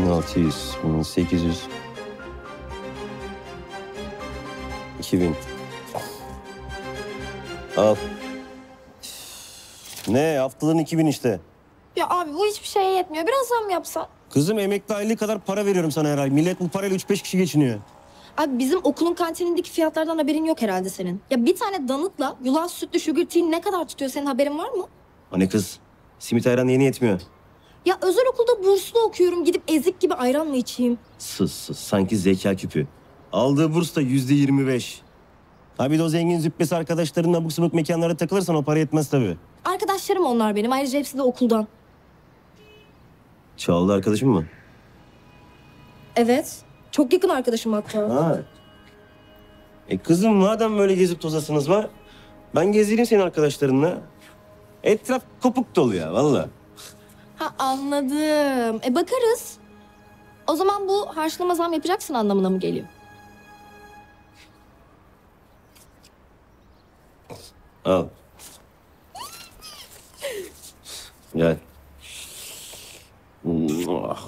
1600, 1800, 2000. Al. Ne? Haftalığın 2000 işte. Ya abi bu hiçbir şeye yetmiyor. Biraz zam yapsan. Kızım emekli aylığı kadar para veriyorum sana her ay. Millet bu parayla 3-5 kişi geçiniyor. Abi bizim okulun kantinindeki fiyatlardan haberin yok herhalde senin. Ya bir tane danıtla yulaf sütlü sugar tea ne kadar tutuyor, senin haberin var mı? Anne kız, simit ayran yeni yetmiyor. Ya özel okulda burslu okuyorum. Gidip ezik gibi ayran mı içeyim? Sus, sanki zeka küpü. Aldığı burs da %25. Ha bir de o zengin züppesi arkadaşlarınla abuk sabuk mekanlara takılırsan o para yetmez tabii. Arkadaşlarım onlar benim. Ayrıca hepsi de okuldan. Çağlı arkadaşım mı? Evet. Çok yakın arkadaşım hatta. Ha. Kızım madem böyle gezip tozasınız var, ben gezdireyim senin arkadaşlarınla. Etraf kopuk dolu ya vallahi. Ha anladım. Bakarız. O zaman bu harçlama zam yapacaksın anlamına mı geliyor? Al. Gel. Oh.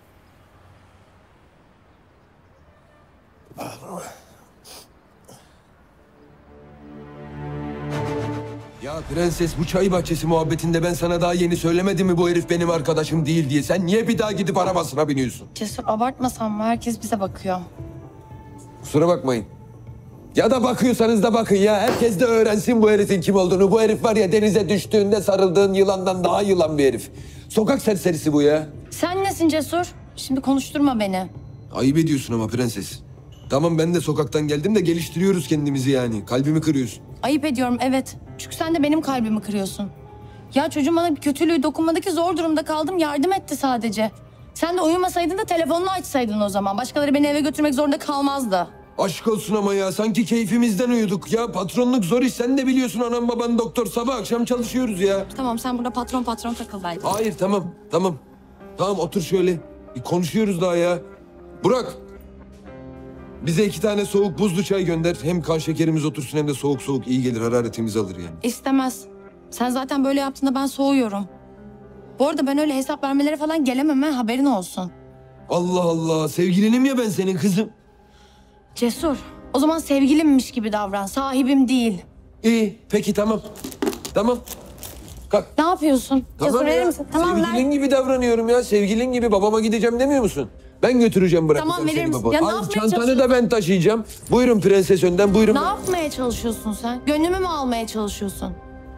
Ya prenses, bu çay bahçesi muhabbetinde ben sana daha yeni söylemedim mi bu herif benim arkadaşım değil diye? Sen niye bir daha gidip arabasına biniyorsun? Cesur abartmasan mı? Herkes bize bakıyor. Kusura bakmayın. Ya da bakıyorsanız da bakın ya. Herkes de öğrensin bu herifin kim olduğunu. Bu herif var ya, denize düştüğünde sarıldığın yılandan daha yılan bir herif. Sokak serserisi bu ya. Sen nesin Cesur? Şimdi konuşturma beni. Ayıp ediyorsun ama prenses. Tamam, ben de sokaktan geldim de geliştiriyoruz kendimizi yani. Kalbimi kırıyorsun. Ayıp ediyorum evet. Çünkü sen de benim kalbimi kırıyorsun. Ya çocuğum bana bir kötülüğü dokunmadı ki, zor durumda kaldım, yardım etti sadece. Sen de uyumasaydın da telefonunu açsaydın o zaman. Başkaları beni eve götürmek zorunda kalmazdı. Aşk olsun ama ya, sanki keyfimizden uyuduk. Ya patronluk zor iş, sen de biliyorsun, anam baban doktor, sabah akşam çalışıyoruz ya. Tamam sen burada patron takıl belki. Hayır, tamam. Tamam, otur şöyle. Bir konuşuyoruz daha ya. Burak. Bize 2 tane soğuk buzlu çay gönder. Hem kan şekerimiz otursun hem de soğuk soğuk iyi gelir. Hararetimizi alır yani. İstemez. Sen zaten böyle yaptığında ben soğuyorum. Bu arada ben öyle hesap vermelere falan gelemem ha, haberin olsun. Allah Allah, sevgilinim ya ben senin kızım. Cesur, o zaman sevgilimmiş gibi davran, sahibim değil. İyi, peki tamam. Kalk. Ne yapıyorsun? Cesur Tamam verir ya. misin? Tamam Sevgilin ver. gibi davranıyorum ya. Sevgilin gibi babama gideceğim demiyor musun? Ben götüreceğim, bırakacağım Tamam, verir seni misin? baba. Ya ne Al, yapmaya çantanı çalışıyorsun? da ben taşıyacağım. Buyurun prenses önden, buyurun. Ne yapmaya çalışıyorsun sen? Gönlümü mü almaya çalışıyorsun?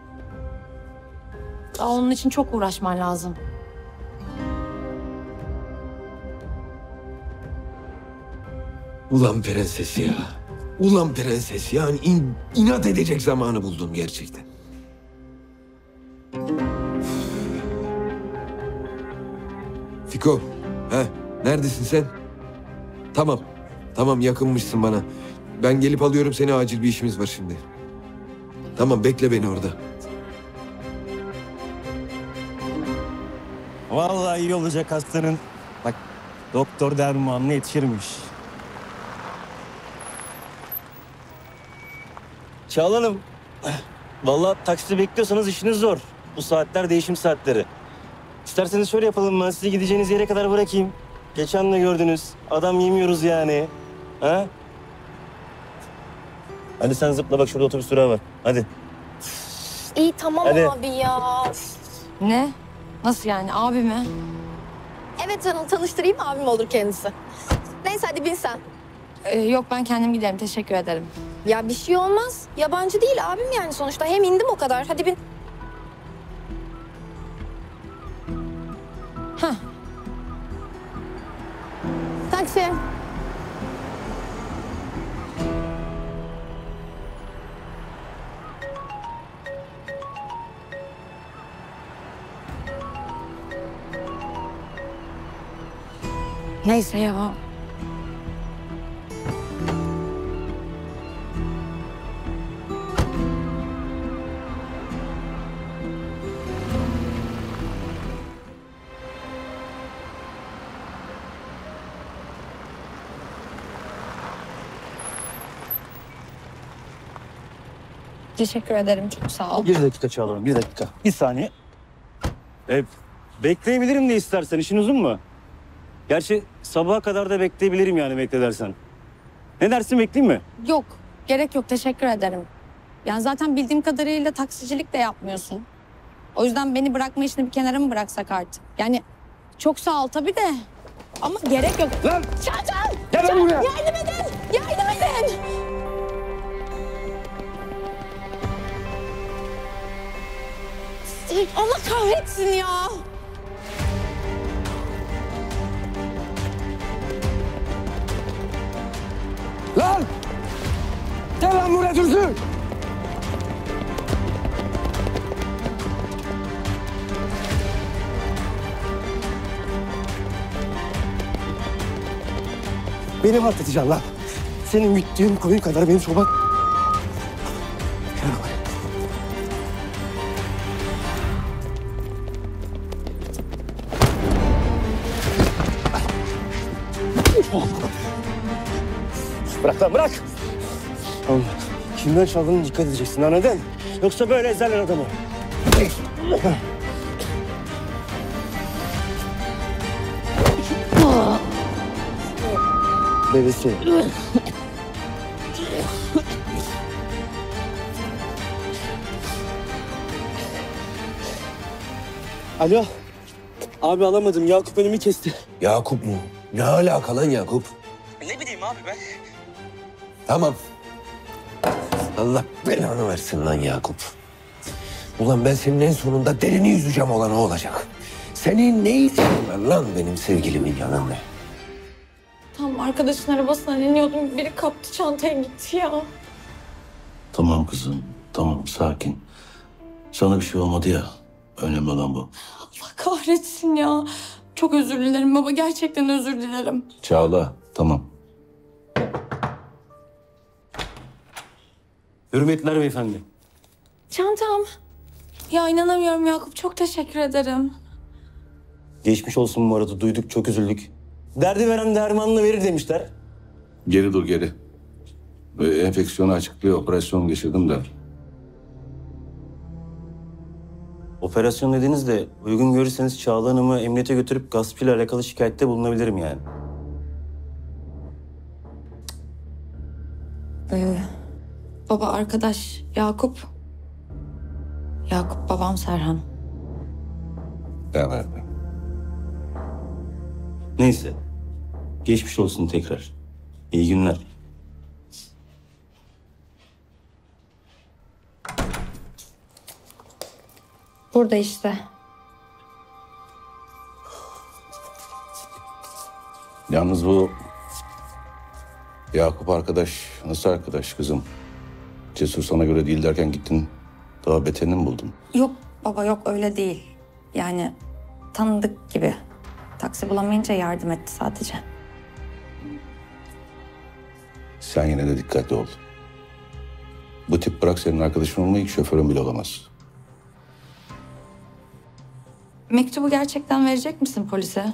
Daha onun için çok uğraşman lazım. Ulan prenses ya. Ulan prenses, yani inat edecek zamanı buldum gerçekten. Fiko, neredesin sen? Tamam yakınmışsın bana. Ben gelip alıyorum seni, acil bir işimiz var şimdi. Tamam, bekle beni orada. Vallahi iyi olacak hastanın. Bak doktor dermanına yetişirmiş. Çağla Hanım. Vallahi taksi bekliyorsanız işiniz zor. Bu saatler değişim saatleri. İsterseniz şöyle yapalım, ben sizi gideceğiniz yere kadar bırakayım. Geçen de gördünüz. Adam yemiyoruz yani. Ha? Hadi sen zıpla, bak şurada otobüs durağı var. Hadi. İyi tamam Hadi. abi ya. Ne? Nasıl yani, abi mi? Evet canım, tanıştırayım, abim olur kendisi. Neyse hadi bin sen. Yok ben kendim giderim, teşekkür ederim. Ya bir şey olmaz. Yabancı değil abim yani sonuçta. Hem indim o kadar. Hadi bin. Hah. Taksi. Neyse ya. Teşekkür ederim, çok sağ ol. Bir dakika Çağla Hanım, bir dakika. Bir saniye. Bekleyebilirim de istersen, işin uzun mu? Gerçi sabaha kadar da bekleyebilirim yani bekledersen. Ne dersin, bekleyeyim mi? Yok, gerek yok. Teşekkür ederim. Yani zaten bildiğim kadarıyla taksicilik de yapmıyorsun. O yüzden beni bırakma işini bir kenara mı bıraksak artık? Yani çok sağ ol tabii de. Ama gerek yok. Lan! Çağatay! Gel lan buraya! Yardım edin! Yardım edin! Allah kahretsin ya! Lan! Gel lan buraya Dursun! Beni mi atlatacaksın lan? Senin güttüğün koyun kadar benim çoban... Gel buraya. Bırak lan, bırak! Oğlum, kimden çaldığını dikkat edeceksin, anladın? Yoksa böyle ezerler adamı. Bebesi. Alo. Abi alamadım. Yakup önümü kesti. Yakup mu? Ne alaka lan Yakup? Ne bileyim abi ben. Tamam. Allah belanı versin lan Yakup. Ulan ben senin en sonunda derini yüzeceğim olan o olacak. Senin ne işin var lan benim sevgilimin yanında? Tam arkadaşın arabasından iniyordum. Biri kaptı çantaya gitti ya. Tamam kızım, tamam sakin. Sana bir şey olmadı ya. Önemli olan bu. Allah kahretsin ya. Çok özür dilerim baba. Gerçekten özür dilerim. Çağla, tamam. Hürmetler beyefendi. Çantam. Ya inanamıyorum Yakup. Çok teşekkür ederim. Geçmiş olsun bu arada. Duyduk, çok üzüldük. Derdi veren dermanını verir demişler. Geri dur geri. Enfeksiyonu açıklıyor, operasyon geçirdim de. Operasyon dediniz de uygun görürseniz Çağla Hanım'ı emniyete götürüp gaspıyla alakalı şikayette bulunabilirim yani. Baba arkadaş Yakup. Yakup babam Serhan. Evet. Neyse. Geçmiş olsun tekrar. İyi günler. Burada işte. Yalnız bu Yakup arkadaş, nasıl arkadaş kızım? Cesur sana göre değil derken gittin, daha beterini mi buldun? Yok baba yok öyle değil. Yani tanıdık gibi. Taksi bulamayınca yardım etti sadece. Sen yine de dikkatli ol. Bu tip bırak senin arkadaşın olmayı, şoförün bile olamaz. Mektubu gerçekten verecek misin polise?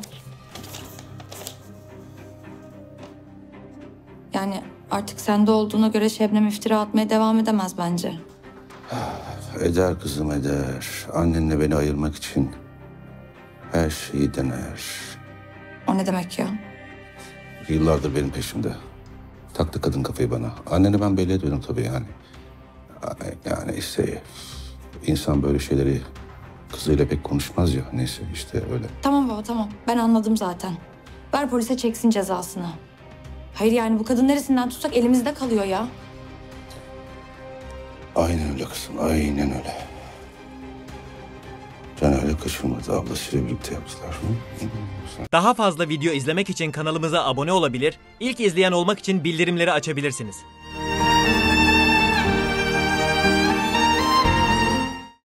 Yani artık sende olduğuna göre Şebnem iftira atmaya devam edemez bence. Eder kızım eder. Annenle beni ayırmak için her şeyi dener. O ne demek ya? Yıllardır benim peşimde. Taktı kadın kafayı bana. Anneni ben belli ediyordum tabii yani. Yani işte insan böyle şeyleri kızıyla pek konuşmaz ya. Neyse işte öyle. Tamam baba tamam. Ben anladım zaten. Ver polise çeksin cezasını. Hayır yani bu kadın neresinden tutsak elimizde kalıyor ya. Aynen öyle kızım, aynen öyle. Can öyle kaçırmadı, ablasıyla birlikte yaptılar. Hı? Daha fazla video izlemek için kanalımıza abone olabilir, ilk izleyen olmak için bildirimleri açabilirsiniz.